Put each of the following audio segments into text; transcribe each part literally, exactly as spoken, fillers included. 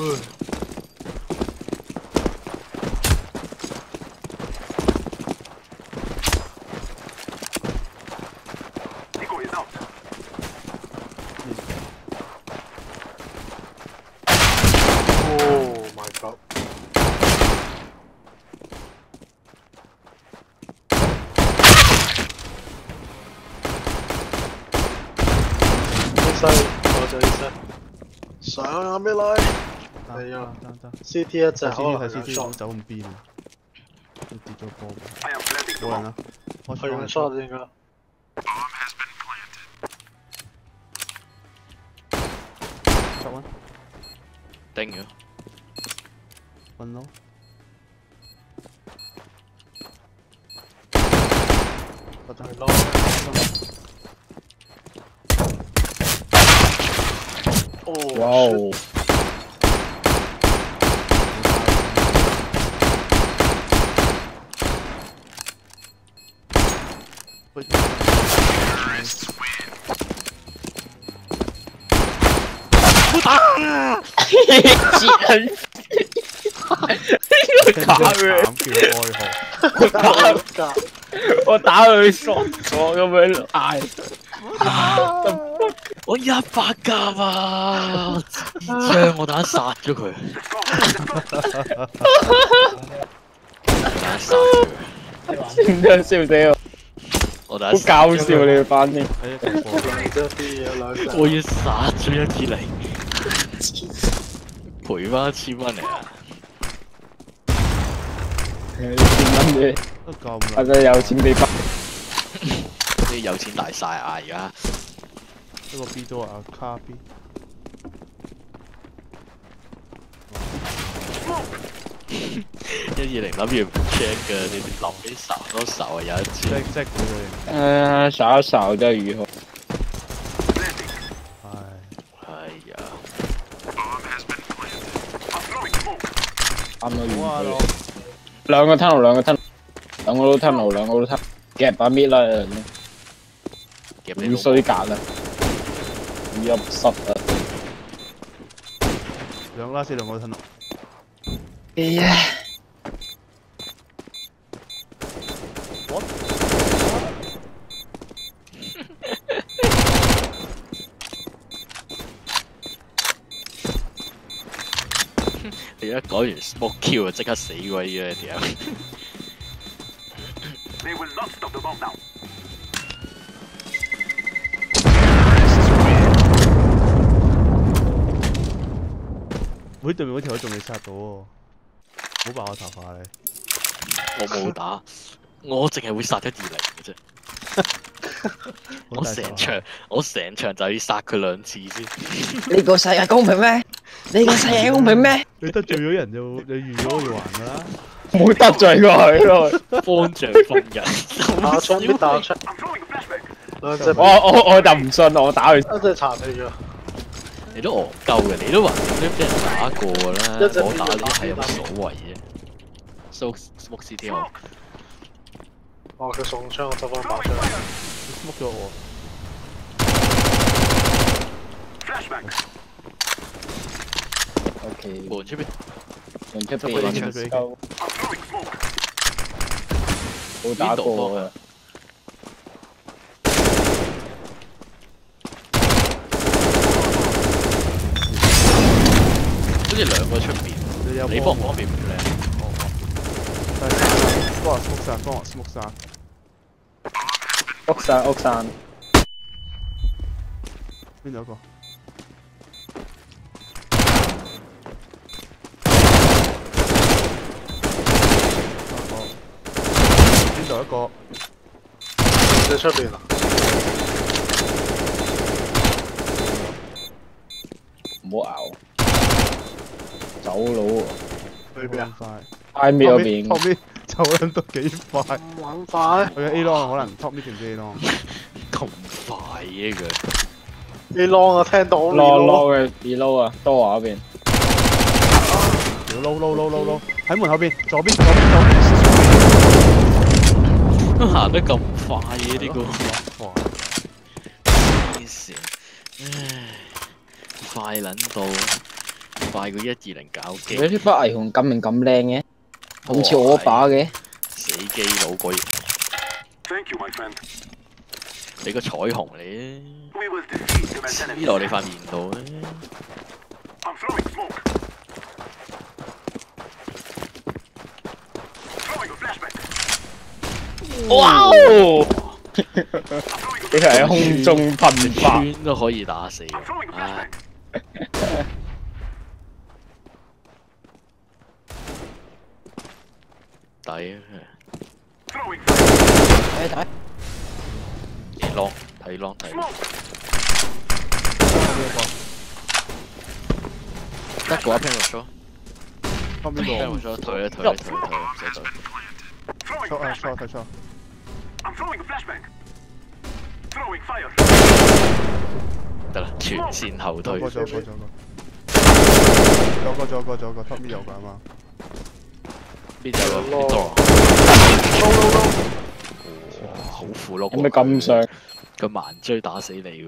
嗯。Oh my god！ 西，我就醫生。上啊，咩嚟？係啊 ，C T 一隻，可能係 C T 走咁邊啊？佢跌咗波，冇人啦。係用 shot 應該。十蚊。 頂咗。 瞓咯。咪就係咯。 哇哦！ 啊！接人，打佢，我打我打佢傻咗咁樣嗌。我一百甲啊！槍我打殺咗佢，打殺佢，真係笑死我！我打好搞笑你嘅反應，我要殺咗一支你，賠翻一千蚊嚟啊！ 一千蚊啫， 都夠啦。 我真係有錢俾翻， 啲有錢大晒啊！而家。 一個 B 多啊，卡 B。 一二零諗住唔 check 嘅，你哋諗啲仇多仇啊！有一次。 即即佢哋。誒，掃一掃就如何？ 係。 係呀。 啱到完佢。兩個 tunnel， 兩個 tunnel， 兩個都 tunnel， 兩個都 tunnel， 夾把 mid 啦。 夾你好衰格啦！入濕啊！ 兩拉四兩個吞落。 哎呀！ 我你一講完 smoke kill 就即刻死鬼嘅條。 會對面嗰條友仲未殺到喎，唔好爆我頭髮你！ 我冇打，我淨係會殺一二零嘅啫。我成場我成場就要殺佢兩次先。 呢個世界公平咩？呢個世界公平咩？ 你得罪咗人就你預咗要還㗎啦。 冇得罪過佢咯， 方丈訓人。 打出必打出。兩隻。 我我我就唔信，我打佢。 一隻殘氣咗。 你都戇鳩嘅，你都話你都俾人打過㗎啦，我打呢係有乜所謂啫 ？So smoke C T 我。 哦，佢送槍，我執翻把槍。佢 smoke 咗我。 O K。 門出邊。 門出邊。夠。冇打過啊！ 好似兩個出邊，你方唔方便唔靚？ 幫我 smoke 散，幫我 smoke 散。 屋散屋散。 邊度一個？邊度一個？喺出邊啊！ 唔好咬。走佬喎， 去邊啊？ 快面嗰邊， 後面走撚得幾快？玩快？去 A long 可能 top 呢條 A long。 咁快嘅佢 ？A long 啊，聽到。 攞攞嘅 B low 啊，多華嗰邊。 條撈撈撈撈撈，喺門後邊，左邊左邊左邊。 都行得咁快嘅呢個。黐線，唉，快撚到〜 快過一二零搞機。 你啲把霓虹咁明咁靚嘅，咁似我把嘅。 死機佬鬼！你個彩虹嚟咧，黐落你塊面度咧。 哇！你係喺空中噴發， 圈都可以打死。唉。抵啊！ 睇睇， 睇浪睇浪睇浪，得個一 p 落咗， 後面落咗退一退一退退，唔使退。 錯啊錯睇錯。 得啦，全線後退。 過咗過咗過。有個有個有個 top 面有個啊嘛。 邊有啊？邊度啊？哇，好苦碌！ 有咩咁上？ 佢盲追打死你喎！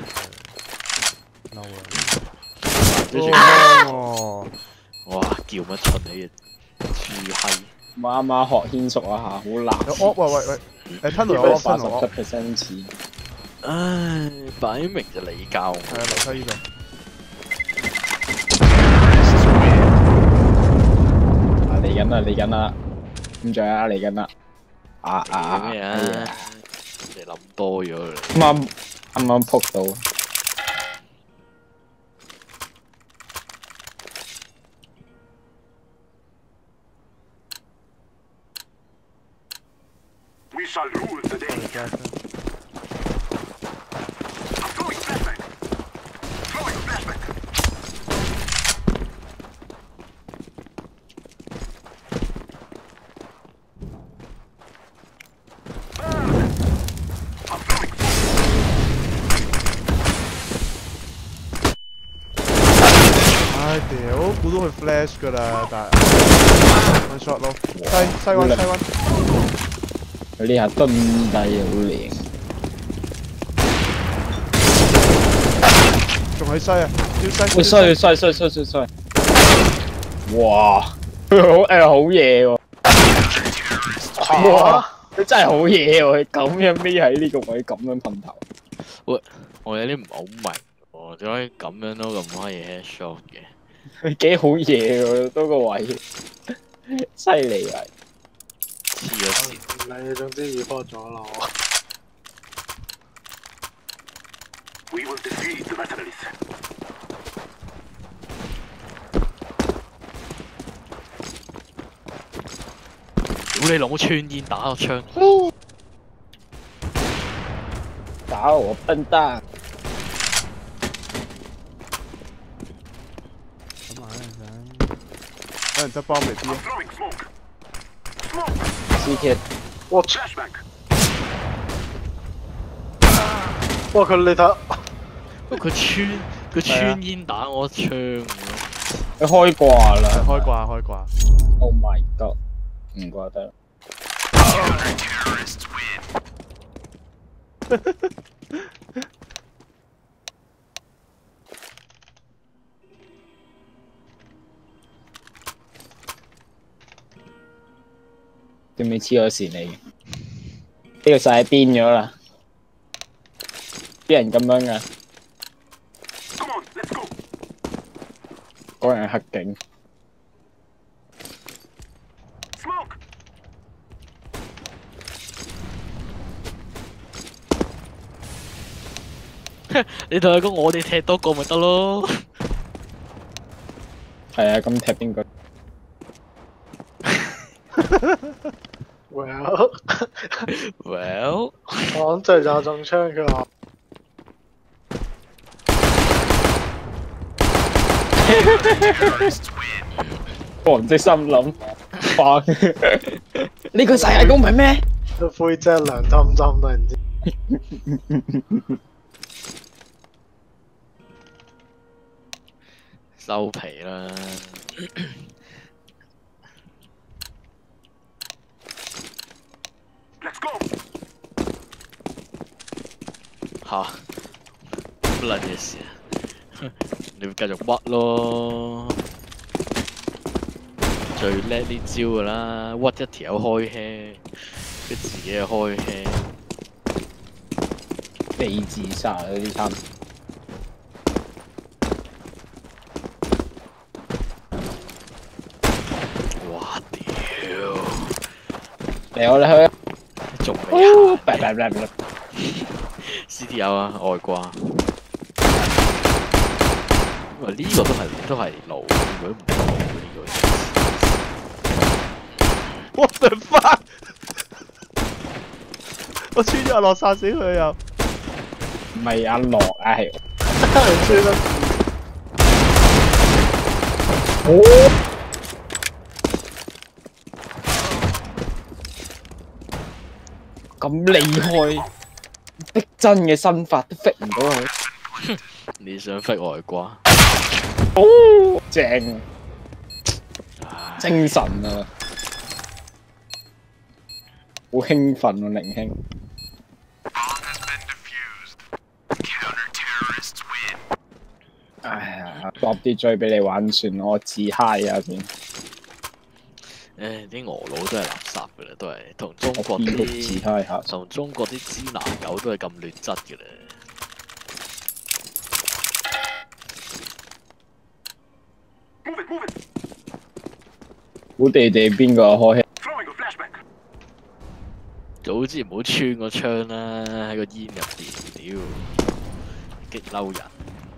嬲啊！追住我！ 哇，叫乜蠢你嘅豬閪！ 啱啱學軒叔一下，好難。 有 op 喂喂喂！誒吞落有 op 八十七 percent 似。 唉，擺明就你教我。 係啊，樓梯呢度。 嚟緊啦，嚟緊啦，咁仲有啊，嚟緊啦，啊啊咩啊？你諗多咗啦。 啱啱啱啱撲到。 We shall rule the day. I'm throwing flashback. Throwing flashback. 唉屌，估到佢 flash 㗎啦，但係 one shot 咯，西西灣西灣。 佢呢下蹲低好靚。 仲喺西啊，要西。 喂，衰衰衰衰衰衰！哇，佢好誒好嘢喎！哇，佢真係好嘢喎！佢咁樣匿喺呢個位咁樣噴頭。 喂，我有啲唔好明喎，點解咁樣都咁可以 headshot 嘅？ 佢幾好嘢喎，多個位，犀利啊！ 黐咗線。 你總之要破咗咯。 We will defeat the mercenaries. 屌你老母穿煙打個槍！ 打我笨蛋！ 咁啊，有人執包未必啊。 C K， 我哇！佢你睇， 不過佢穿佢穿煙打我槍喎。 佢開掛啦！ 開掛開掛。 Oh my god！ 唔怪得。點解黐咗線你？呢個世界癲咗啦！啲人咁樣噶，嗰人係黑警。 你同佢講我哋踢多個咪得咯。 係啊，咁踢邊個 ？Well， well， 我真係就中槍㗎喎。 我唔識心諗，哇！呢個世界公平咩？ 個灰姐涼浸浸都唔知。 收皮啦！吓，乜撚嘢事啊？ 你會繼續屈咯，最叻呢招噶啦，屈一條友開輕，佢自己又開輕， 被自殺啊！呢啲差唔多。 哇屌！ 嚟我哋去。 仲未行 ？C T 有啊，外掛。喂，呢個都係都係路，如果唔係路呢個。 What the fuck！ 我穿咗阿樂殺死佢又。 唔係阿樂啊，係。 穿得。 哦。咁厲害，逼真嘅身法都逼唔到佢。 你想逼外掛？ 哦，正，精神啊！好興奮啊，寧兄。哎呀，搏啲追俾你玩算，我自 high 啊先。 誒啲俄佬都係垃圾嘅啦，都係同中國啲同中國啲支那狗都係咁劣質嘅啦。 好地地邊個開？ 早知唔好穿個槍啦，喺個煙入邊，屌，激嬲人。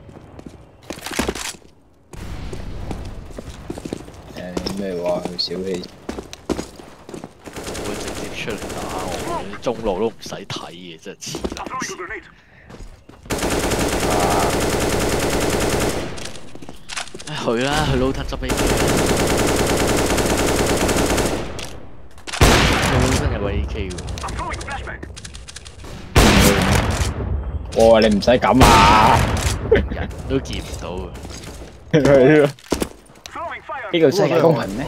誒咩話佢小氣？ 會直接出嚟打我，中路都唔使睇嘅，真係黐撚線。去啦，去撈吞執 A K。撈吞有個 A K 喎。 哇！你唔使咁啊！ 人都見唔到啊！ 係啊！呢個世界公平咩？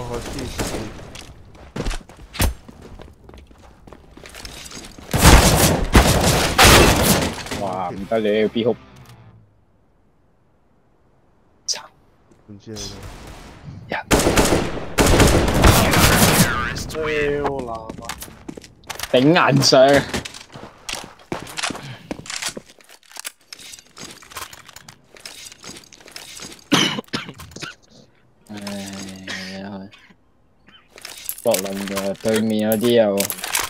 哇！唔得你要 B 哭。慘。 唔知你。 人。 超難啊！ 頂硬上。博輪嘅對面有啲又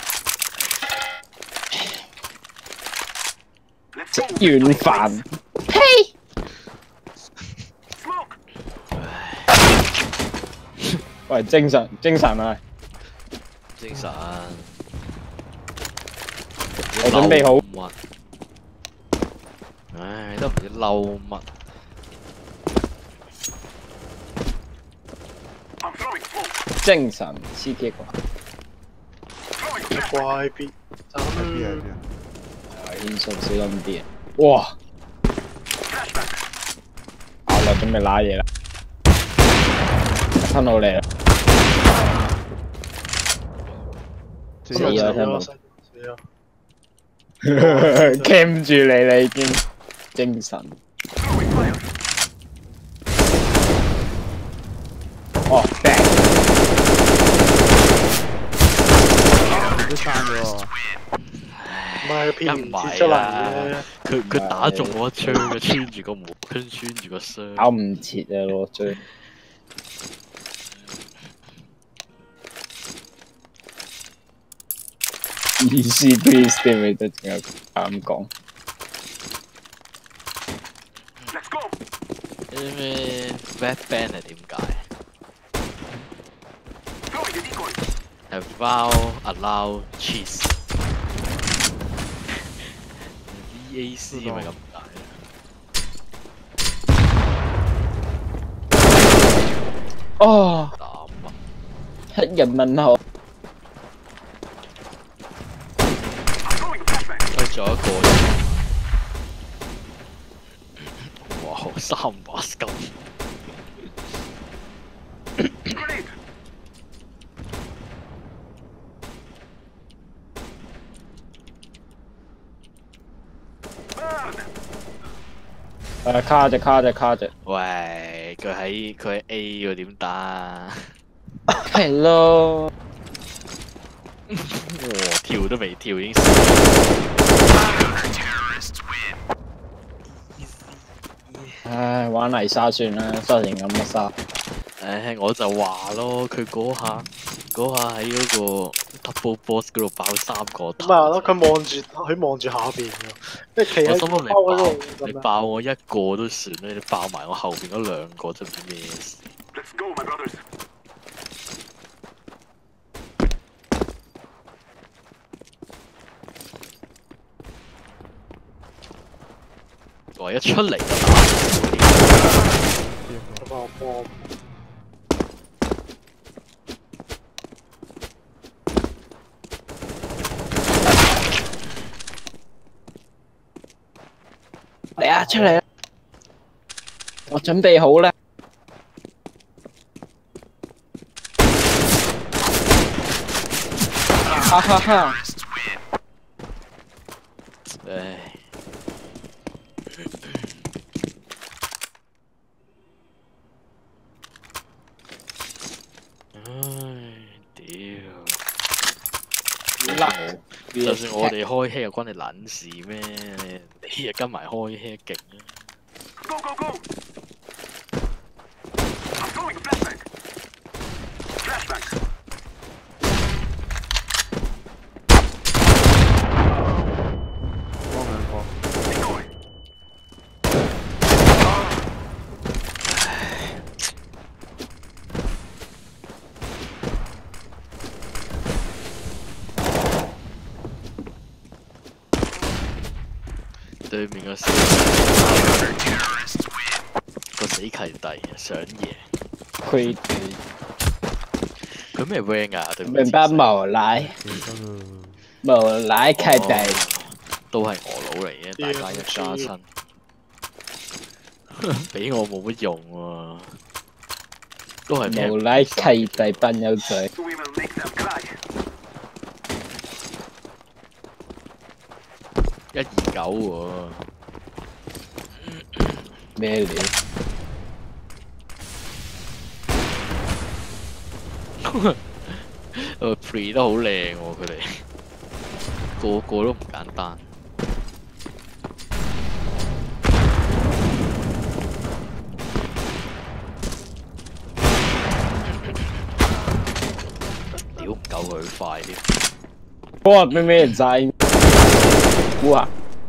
食軟飯，呸！喂，精神精神啊！ 精神。 我準備好。 唉，都唔知嬲乜。 精神 C T 啩， 怪 B， 就咁樣 B 係邊啊？ 係煙數小心啲啊！哇！我就準備揦嘢啦，吞到嚟啦！死啦！吞到死啦 ！cam 住你啦已經，精神。哦 ，back。 都刪咗，唔係片唔切出嚟嘅。 佢佢打中我一槍，佢穿住個門，跟穿住個箱。 搞唔切啊！攞追。Easy please， 啲咪得仲有咁講。 啲咩 bad ban 係點解？係 vow allow cheese V A C 係咪咁解？ 哦， 膽啊！ 黑人問號。 佢仲有一個，哇！三把金。 誒， 誒卡隻卡隻卡隻。 喂，佢喺佢喺 A 喎，點打啊？ 係咯。 哇！跳都未跳已經。 唉，玩泥沙算啦，沙成咁乜沙。 唉，我就話咯，佢嗰下嗰下喺嗰個 double boss 嗰度爆三個頭。 咪係咯，佢望住佢望住下邊㗎，即係企喺我心諗你爆你爆我一個都算啦，你爆埋我後邊嗰兩個真唔知咩事。 Let's go, my brothers. 我一出嚟就打。 嚟啊，出嚟啦！我準備好啦。哈哈哈！ 唉。唉，屌！就算我哋開 hack 又關你撚事咩？你又跟埋開 hack 勁啊 Go, go, go! I'm throwing a flashbang. Flashbang. 幫兩個。 對面個死個死契弟想贏， 佢佢咩 rank 啊？對明白無賴，無賴契弟， 都係俄佬嚟嘅，大家一家親，俾我冇乜用喎，都係無賴契弟笨有嘴。 We will make them cry. 一二九喎， 咩料？ 誒 pre 得好靚喎，佢哋個個都唔簡單。屌唔夠佢快啲。 哇！咩咩人晒？哇！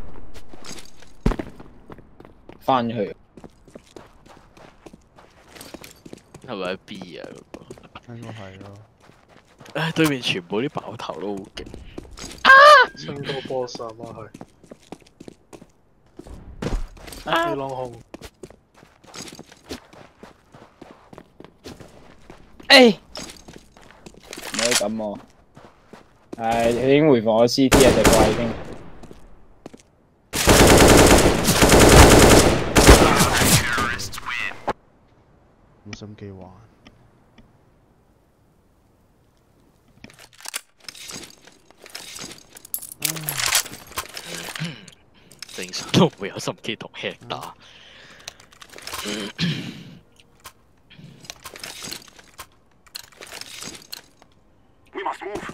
翻去係咪喺 B 啊？嗰個應該係咯。 唉，對面全部啲爆頭都好勁。 啊！升到 boss 啊媽去。飛浪紅。 誒！唔可以咁喎。係，佢已經回放咗 C T 啊，隻怪已經。 冇心機玩。 正常都唔會有心機同 hack 打。 We must move.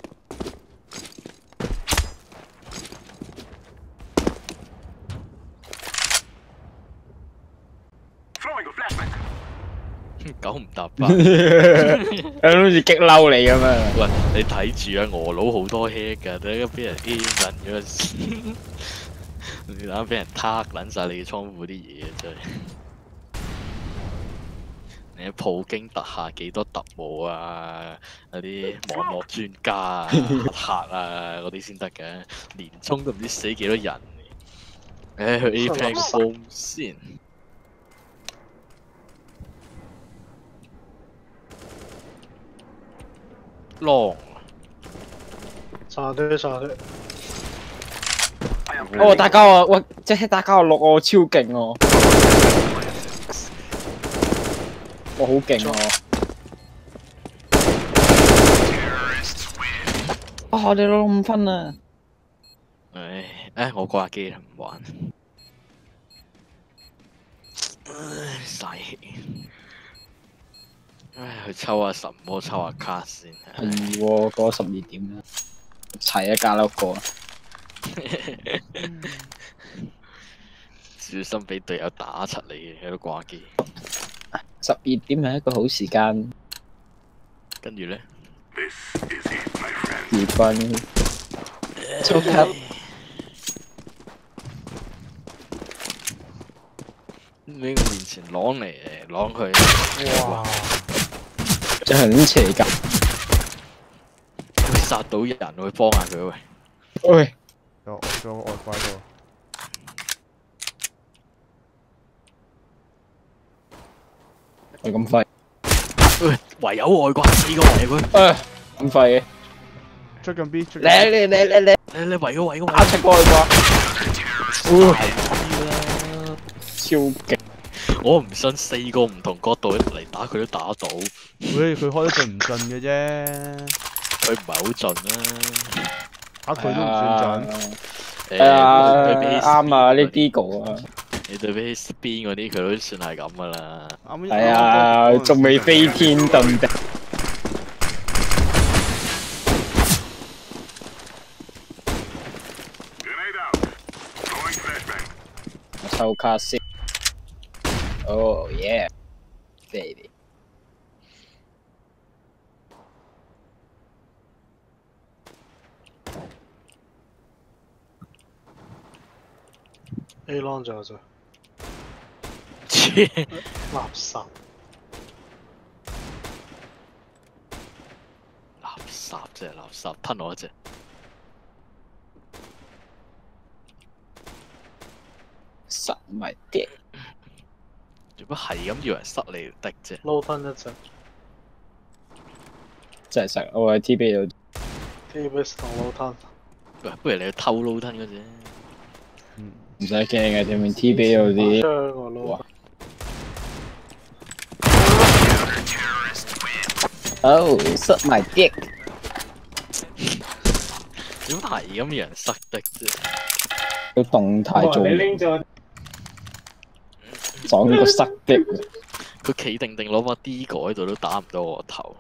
Throwing a flashbang. 九唔搭八， 好似激嬲你咁啊！ 喂，你睇住啊，俄佬好多 hack 㗎，等陣俾人 A 撚咗時，你等陣俾人撻撚晒你嘅倉庫啲嘢啊！真係，你普京特下幾多特務啊？嗰啲網絡專家啊、黑客啊嗰啲先得嘅，連衝都唔知死幾多人。誒，去 A plan 個 bomb 先。long 殺啲殺啲。 哦，打交啊！喂，即係打交六我超勁喎！我好勁喎！啊！我哋攞五分啊！ 唉，唉，我掛機啦，唔玩。 唉，嘥氣。唉，去抽下什麼，抽下卡先。 係喎，過十二點啦，齊一加一個。 小心俾隊友打柒你嘅喺度掛機。 十二點係一個好時間。 跟住咧， 二分，超級。 你面前攞嚟攞佢， 哇！真係很邪㗎。 會殺到人，會幫下佢喂。 喂， 有有外掛度。 喂，咁快？ 喂，唯有外掛四個嚟佢。 誒，咁快嘅？ 出緊 B， 出緊 B。你你你你你你你圍個圍個打出過去啩？超勁！ 我唔信四個唔同角度嚟打佢都打到。 喂，佢開得盡唔盡嘅啫？ 佢唔係好盡啦。 打佢都唔算盡。 係啊，啱啊，呢啲個啊。 你對比起 spin 嗰啲，佢都算係咁噶啦。 係啊，仲未飛天遁地。我抽卡先。Oh yeah, baby. A long 仲有啫。垃圾。 垃圾啫，垃圾吞我一隻。 塞埋啲。 做乜係咁要人塞你條的啫？ 撈吞一隻。 真係塞，我喺 T B 度。 T B 同撈吞。 喂，不如你去偷撈吞嗰隻。 嗯。唔使驚嘅，對面 T B 有啲。 槍我撈。 哦，塞埋啲。 點係咁要人塞的啫？ 要動態做。你拎咗。撞呢個塞的， 佢企定定攞把 D 個喺度都打唔到我頭，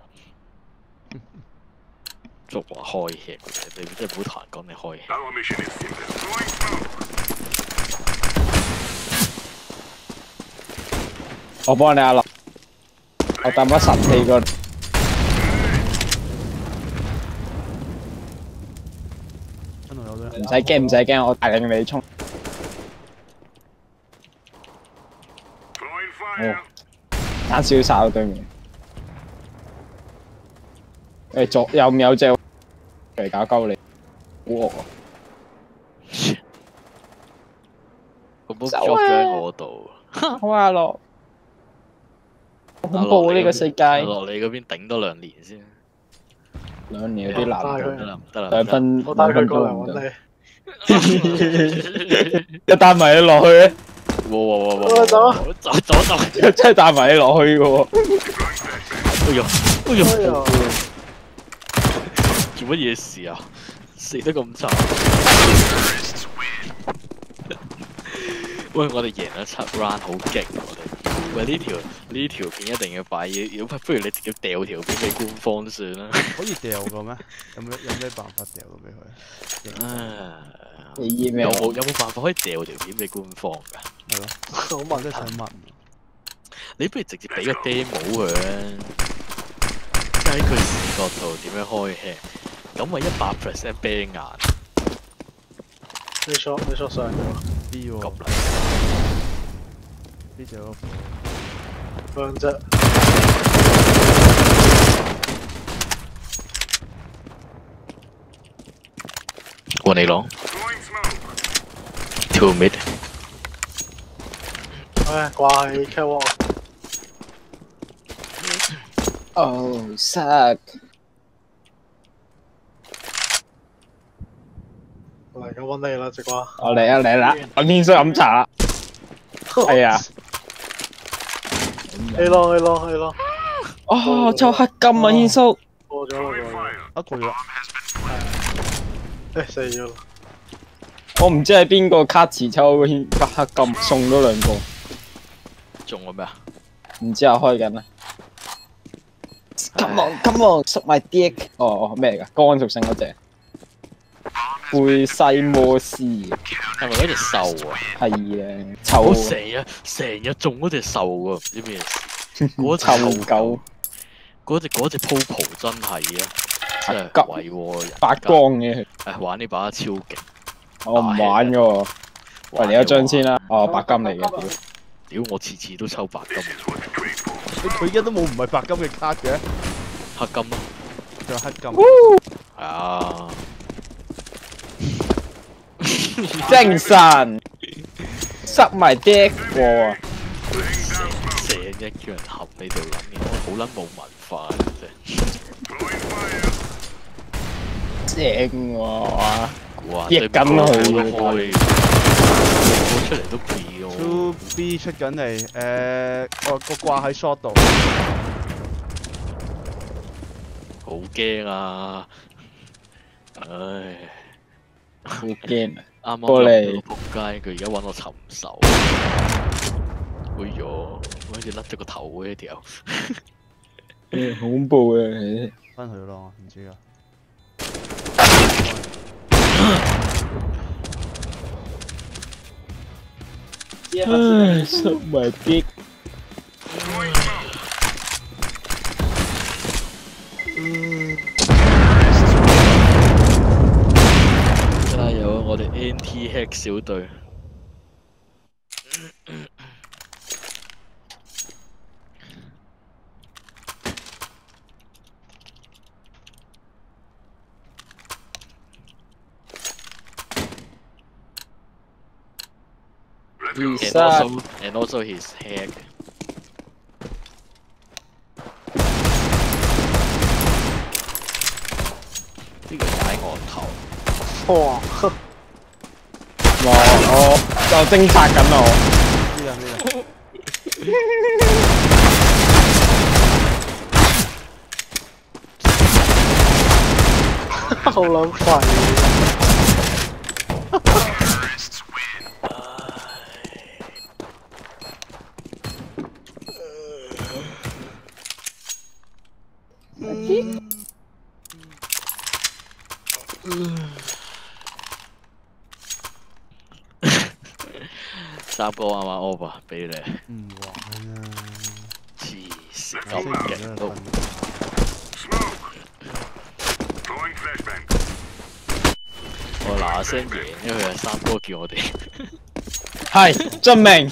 仲話開吃，你真係唔好同人講你開吃。 我幫你阿樂，我抌咗十四個。唔使驚唔使驚，我帶領你衝。哦，爭少少對面。誒左有唔有隻嚟搞鳩你？好惡啊！ 個 book drop 咗喺我度。 好啊，樂。好恐怖呢個世界。 落你嗰邊頂多兩年先。 兩年有啲難度。 得啦，得啦。 兩分我帶佢過嚟揾你。 一帶埋你落去咧。 哇哇哇哇！走走走走！ 真係帶埋你落去嘅喎。 哎呀！哎呀！做乜嘢事啊？死得咁慘！喂，我哋贏咗七 round， 好勁我哋。喂，呢條呢條片一定要擺嘢，如果不如你直接掉條片俾官方算啦。可以掉嘅咩？有咩有咩辦法掉到俾佢？啊！有冇有冇辦法可以掉條片俾官方㗎？係咯，我問都想問。你不如直接俾個 demo 佢咧，即係喺佢視覺度點樣開吃，咁咪一百 percent 啤眼。你 shot 你 shot 上咗 B 喎。咁嚟。呢隻嗰個兩隻。過你攞。Two mid。唉，掛喺 catwalk。 Oh suck！ 嚟緊揾你啦，直瓜。 我嚟啊嚟啦！我天水飲茶。係啊。 A 咯 A 咯 A 咯。 哦，抽黑金啊，軒叔。 過咗啦過咗。一過咗。誒死咗啦！ 我唔知係邊個卡池抽軒黑金，送咗兩個。 中咗咩啊？ 唔知啊，開緊啊 ！Come on, come on, suck my dick！ 哦哦，咩嚟㗎？乾屬性嗰隻。貝西摩斯。 係咪嗰隻獸啊？ 係啊，臭。 我成日成日中嗰隻獸喎，唔知咩事。嗰隻臭狗。 嗰隻嗰隻 Popo 真係啊！真係鬼喎， 發光嘅。 誒玩呢把超勁。 我唔玩㗎喎。喂，嚟一張先啦。哦，白金嚟嘅屌。 屌我次次都抽白金。 佢而家都冇唔係白金嘅卡嘅。 黑金咯。 仲有黑金。 係啊。 精神。塞埋啲過啊！ 成日叫人合你度諗嘢，好撚冇文化嘅啫。正喎。 哇！ 逆緊佢。 開。出嚟都 B 喎 two B 出緊嚟，誒個個掛喺 short 度， 好驚啊！唉， 好驚啊！ 啱啱過嚟仆街，佢而家揾我尋仇。哎唷，好似甩咗個頭喎呢條。 恐怖啊！ 翻去咯，唔知啊。 唉，塞埋啲。 加油！我哋 N T Hack 小隊。And also, and also his hack. 呢個踩我頭。 哇！ 哇！我就偵察緊我。 呢樣呢樣。好撚廢。 三哥啱啱 over 俾你。 唔玩啊！ 黐線咁勁都。我嗱嗱聲贏，因為係三哥叫我哋。 係遵命。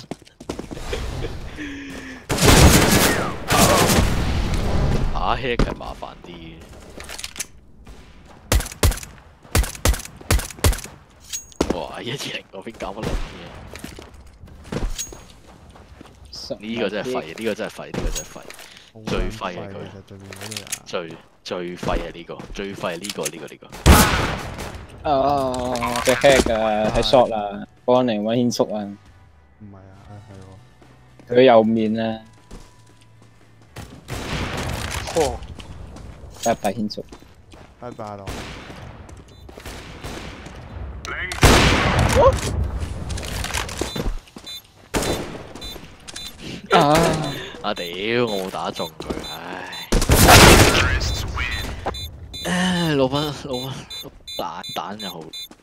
打 hack 係麻煩啲嘅。哇！一二零嗰邊搞乜撚嘢？呢個真係廢，呢個真係廢，呢個真係廢，最廢係佢，最最廢係呢個，最廢係呢個呢個呢個。 哦，隻 hack 啊，喺 short 啊，幫嚟揾軒叔啊。 唔係啊，係喎。 佢右面啊。 嚯！ 拜拜軒叔。 拜拜咯。 啊！ 啊屌！我冇打中佢，唉！唉，攞翻攞翻蛋蛋就好。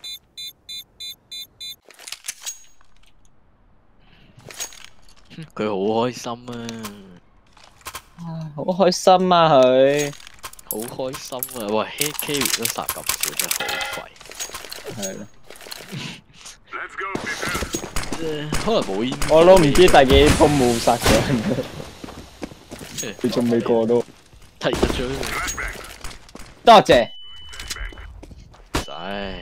佢好開心啊！ 好開心啊佢！ 好開心啊！喂 ，head carry 都殺咁少，真係好廢。 係咯。 可能冇煙。 我都唔知第幾鋪冇殺過人。佢仲未過到。 睇得咗。 多謝。 唔使。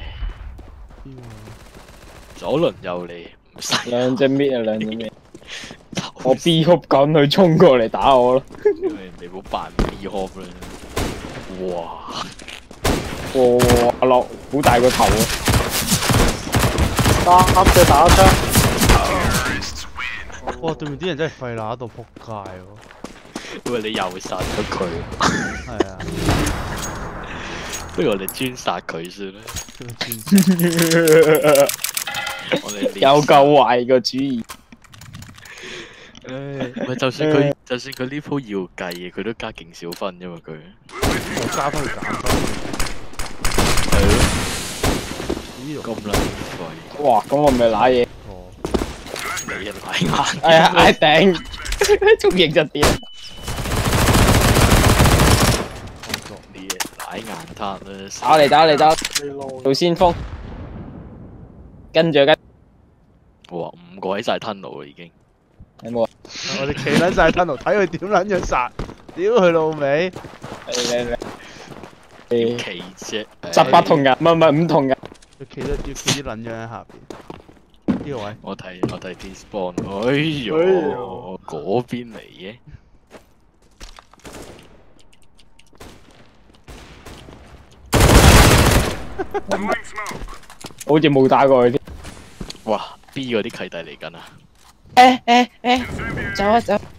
左輪右嚟，唔使。 兩隻搣啊，兩隻搣。我 B hop 趕佢衝過嚟打我咯。 你唔好扮 B hop 啦。哇！ 哇！阿樂好大個頭啊！ 三隻打槍。哇！對面啲人真係廢乸到仆街喎。 喂，你又殺咗佢。 係啊。 不如我哋專殺佢算啦。我哋有夠壞個主意。 唉， 唔係就算佢就算佢呢鋪要計嘅，佢都加勁少分啫嘛佢。 我加分去減分。 係咯。咦？咁撚廢。 哇！咁我咪揦嘢。 哦。 你啊賴眼。 哎呀！哎頂，仲認真啲啊！ 你賴眼撻啦。 打嚟打嚟打！做先鋒，跟住跟。 哇！五個喺晒吞路啦已經。 有冇啊？ 我哋企撚晒吞路，睇佢點撚樣殺，屌佢老味！ 嚟嚟嚟！ 點企啫？ 十八同人，唔係唔係五同人。 要企得要企啲撚樣喺下邊。呢個位。 我睇我睇 despawn， 哎呦，嗰邊嚟嘅。 好似冇打過佢添。 哇 ！B 嗰啲契弟嚟緊啊！ 誒誒誒，走啊走！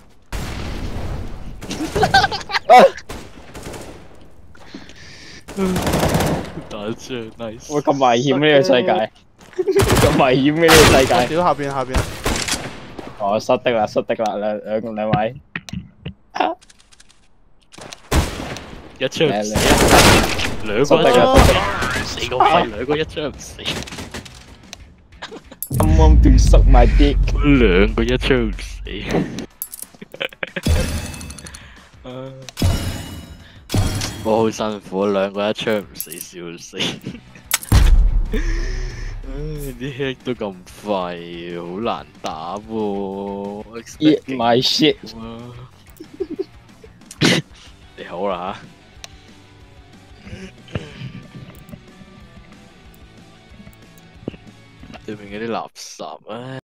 打槍 nice。 喂，咁危險呢個世界，咁危險嘅呢個世界。 屌下邊下邊。 哦，失的啦，失的啦，兩兩兩位。 一槍唔死，兩個一槍唔死，死個廢，兩個一槍唔死。 Someone to suck my dick。 兩個一槍唔死。我好辛苦，兩個一槍唔死，笑死。啲 hit 都咁廢，好難打喎。 Eat my shit。 你好啦嚇。對面嗰啲垃圾啊！